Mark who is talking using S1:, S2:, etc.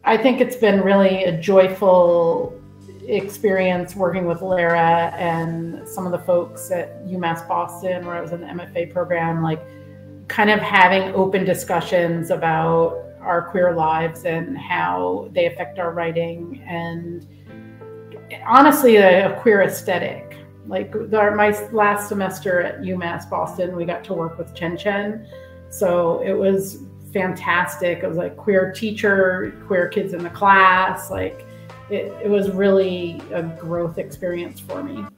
S1: I think it's been really a joyful experience working with Lara and some of the folks at UMass Boston, where I was in the MFA program, like kind of having open discussions about our queer lives and how they affect our writing, and honestly a queer aesthetic. Like my last semester at UMass Boston, we got to work with Chen Chen. So it was fantastic. It was like queer teacher, queer kids in the class. Like it was really a growth experience for me.